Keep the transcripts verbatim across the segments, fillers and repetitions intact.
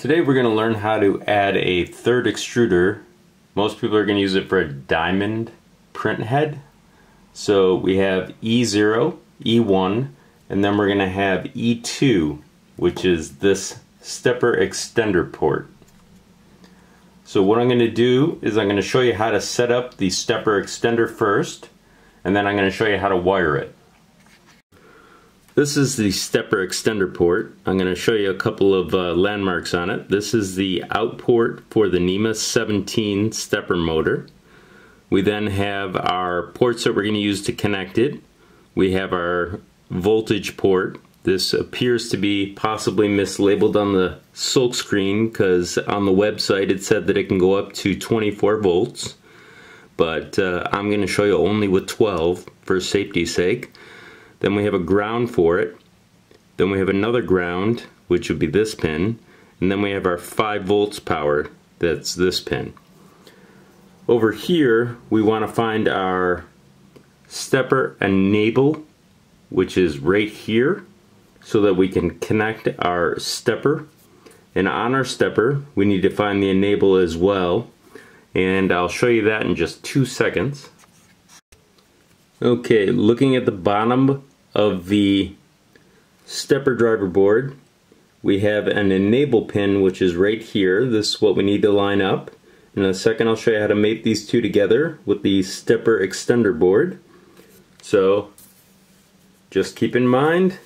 Today we're going to learn how to add a third extruder. Most people are going to use it for a diamond print head. So we have E zero, E one, and then we're going to have E two, which is this stepper extender port. So what I'm going to do is I'm going to show you how to set up the stepper extender first, and then I'm going to show you how to wire it. This is the stepper extender port. I'm going to show you a couple of uh, landmarks on it. This is the out port for the NEMA seventeen stepper motor. We then have our ports that we're going to use to connect it. We have our voltage port. This appears to be possibly mislabeled on the silk screen because on the website it said that it can go up to twenty-four volts. But uh, I'm going to show you only with twelve for safety's sake. Then we have a ground for it. Then we have another ground, which would be this pin. And then we have our five volts power, that's this pin. Over here, we want to find our stepper enable, which is right here, so that we can connect our stepper. And on our stepper, we need to find the enable as well. And I'll show you that in just two seconds. Okay, looking at the bottom of the stepper driver board, we have an enable pin, which is right here. This is what we need to line up. In a second I'll show you how to mate these two together with the stepper extender board. So just keep in mind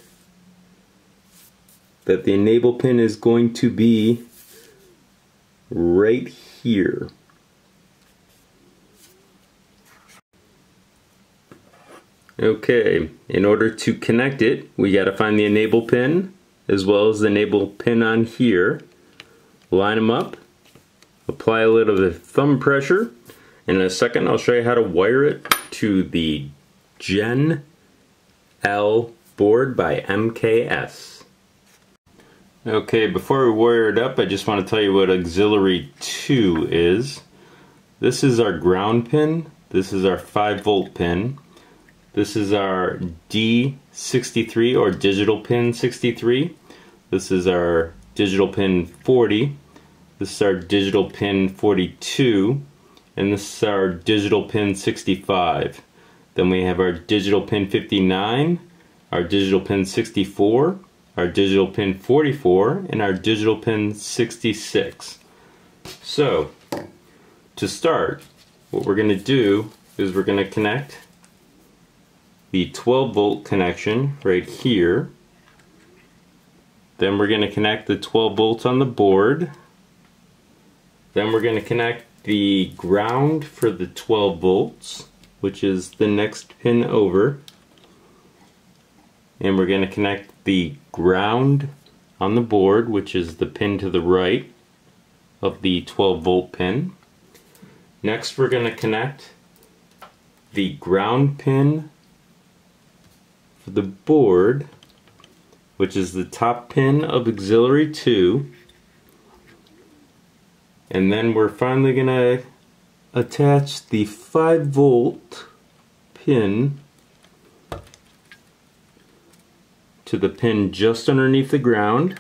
that the enable pin is going to be right here. Okay, in order to connect it, we got to find the enable pin as well as the enable pin on here. Line them up, apply a little bit of thumb pressure, and in a second I'll show you how to wire it to the Gen L board by M K S. Okay, before we wire it up, I just want to tell you what auxiliary two is. This is our ground pin, this is our five volt pin. This is our D sixty-three or digital pin sixty-three. This is our digital pin forty. This is our digital pin forty-two. And this is our digital pin sixty-five. Then we have our digital pin fifty-nine, our digital pin sixty-four, our digital pin forty-four, and our digital pin sixty-six. So, to start, what we're going to do is we're going to connect the twelve volt connection right here. Then we're going to connect the twelve volts on the board. Then we're going to connect the ground for the twelve volts, which is the next pin over. And we're going to connect the ground on the board, which is the pin to the right of the twelve volt pin. Next we're going to connect the ground pin for the board, which is the top pin of auxiliary two, and then we're finally going to attach the five volt pin to the pin just underneath the ground.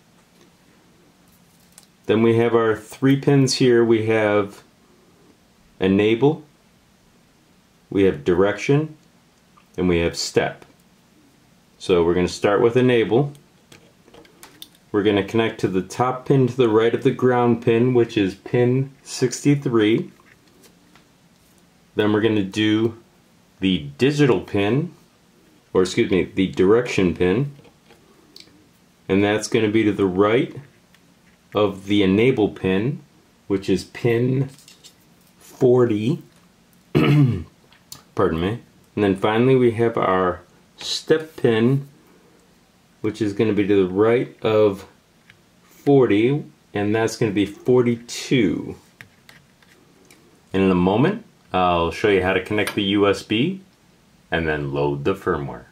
Then we have our three pins here. We have enable, we have direction, and we have step. So we're going to start with enable. We're going to connect to the top pin to the right of the ground pin, which is pin sixty-three. Then we're going to do the digital pin, or excuse me, the direction pin. And that's going to be to the right of the enable pin, which is pin forty. Pardon me. And then finally we have our step pin, which is going to be to the right of forty, and that's going to be forty-two. And in a moment I'll show you how to connect the U S B and then load the firmware.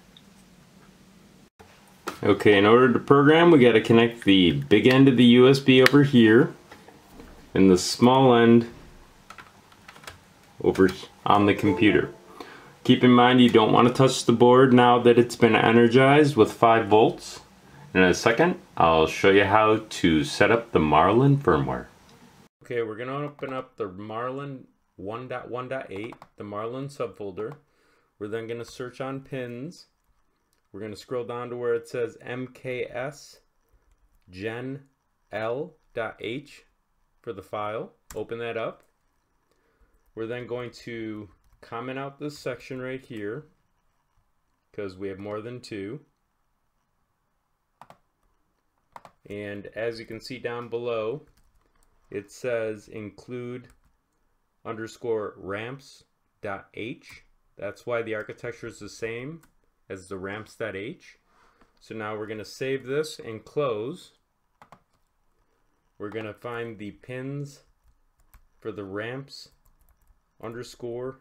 Okay, in order to program we got to connect the big end of the U S B over here and the small end over on the computer. Keep in mind you don't want to touch the board now that it's been energized with five volts. In a second, I'll show you how to set up the Marlin firmware. Okay, we're going to open up the Marlin one point one point eight, the Marlin subfolder. We're then going to search on pins. We're going to scroll down to where it says M K S Gen L .h for the file. Open that up. We're then going to comment out this section right here because we have more than two. And as you can see down below, it says include underscore ramps.h. That's why the architecture is the same as the ramps.h. So now we're going to save this and close. We're going to find the pins for the ramps underscore.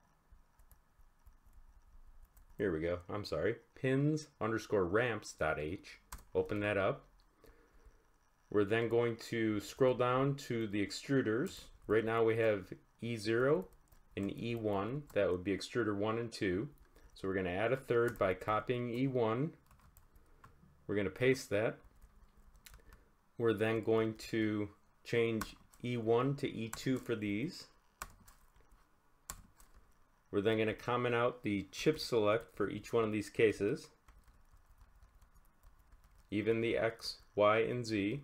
Here we go. I'm sorry. Pins underscore ramps.h. Open that up. We're then going to scroll down to the extruders. Right now we have E zero and E one. That would be extruder one and two. So we're going to add a third by copying E one. We're going to paste that. We're then going to change E one to E two for these. We're then going to comment out the chip select for each one of these cases, even the X, Y, and Z.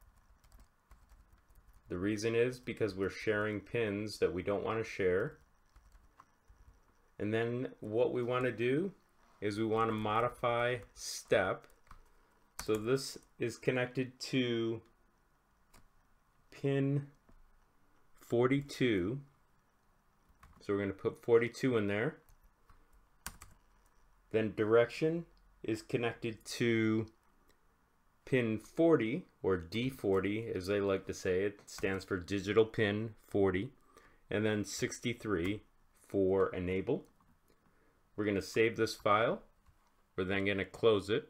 The reason is because we're sharing pins that we don't want to share. And then what we want to do is we want to modify step. So this is connected to pin forty-two. So we're going to put forty-two in there. Then direction is connected to pin forty, or D forty as they like to say. It stands for digital pin forty. And then sixty-three for enable. We're going to save this file. We're then going to close it.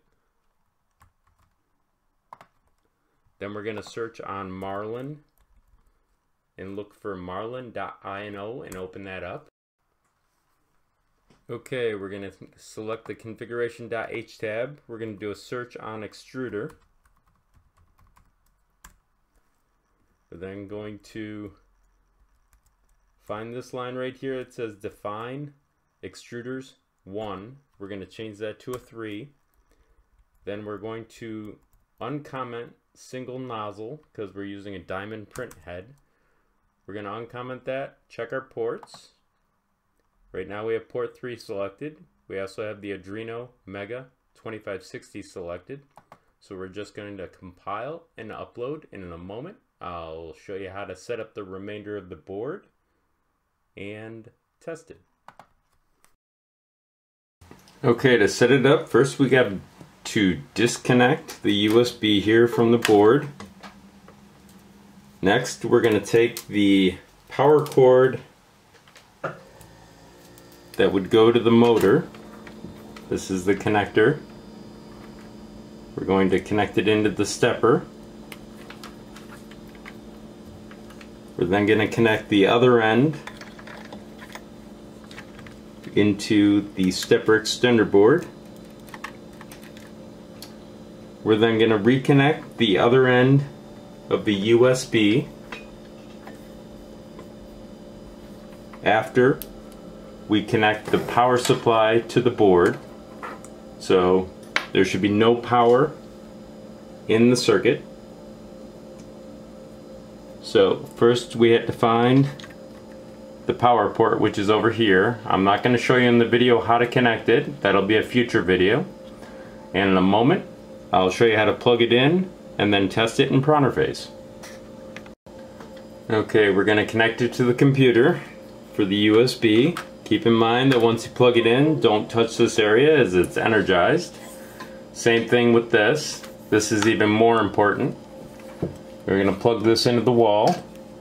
Then we're going to search on Marlin and look for marlin.ino and open that up. Okay, we're going to select the configuration.h tab. We're going to do a search on Extruder. We're then going to find this line right here. It says define extruders one. We're going to change that to a three. Then we're going to uncomment single nozzle because we're using a diamond print head. We're going to uncomment that, check our ports. Right now we have port three selected. We also have the Arduino Mega twenty-five sixty selected. So we're just going to compile and upload, and in a moment I'll show you how to set up the remainder of the board and test it. Okay, to set it up, first we got to disconnect the U S B here from the board. Next, we're going to take the power cord that would go to the motor. This is the connector. We're going to connect it into the stepper. We're then going to connect the other end into the stepper extender board. We're then going to reconnect the other end of the U S B after we connect the power supply to the board. So there should be no power in the circuit. So first we have to find the power port, which is over here. I'm not going to show you in the video how to connect it. That'll be a future video. And in a moment I'll show you how to plug it in and then test it in Pronterface. Okay, we're going to connect it to the computer for the U S B. Keep in mind that once you plug it in, don't touch this area as it's energized. Same thing with this. This is even more important. We're going to plug this into the wall.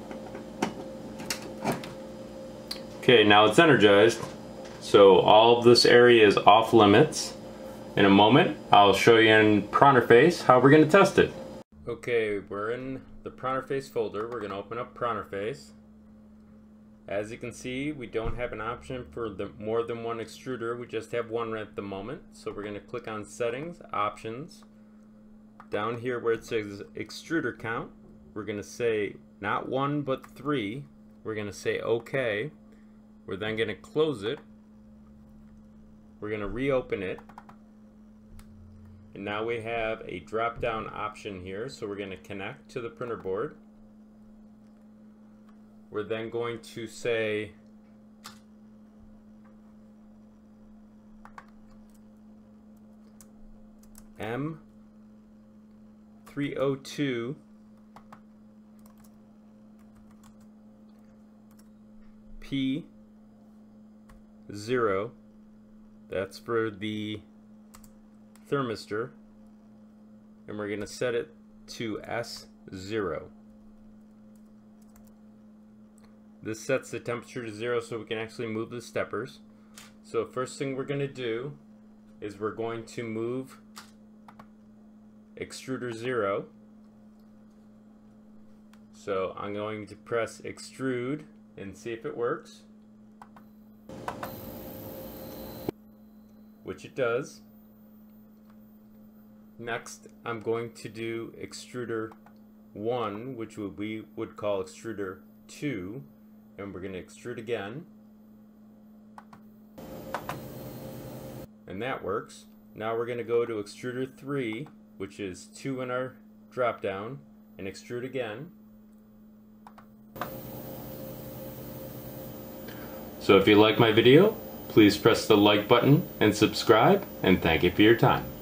Okay, now it's energized, so all of this area is off limits. In a moment, I'll show you in Pronterface how we're going to test it. Okay, we're in the Pronterface folder. We're going to open up Pronterface. As you can see, we don't have an option for the more than one extruder. We just have one at the moment. So we're going to click on Settings, Options. down here where it says extruder count, we're going to say not one but three. We're going to say OK. We're then going to close it. We're going to reopen it. And now we have a drop down option here. So we're going to connect to the printer board. We're then going to say M three oh two P zero, that's for the thermistor, and we're going to set it to S zero. This sets the temperature to zero so we can actually move the steppers. So first thing we're going to do is we're going to move extruder zero. So I'm going to press extrude and see if it works, which it does. Next, I'm going to do extruder one, which would we would call extruder two, and we're going to extrude again, and that works. Now we're going to go to extruder three, which is two in our drop down, and extrude again. So if you like my video, please press the like button and subscribe, and thank you for your time.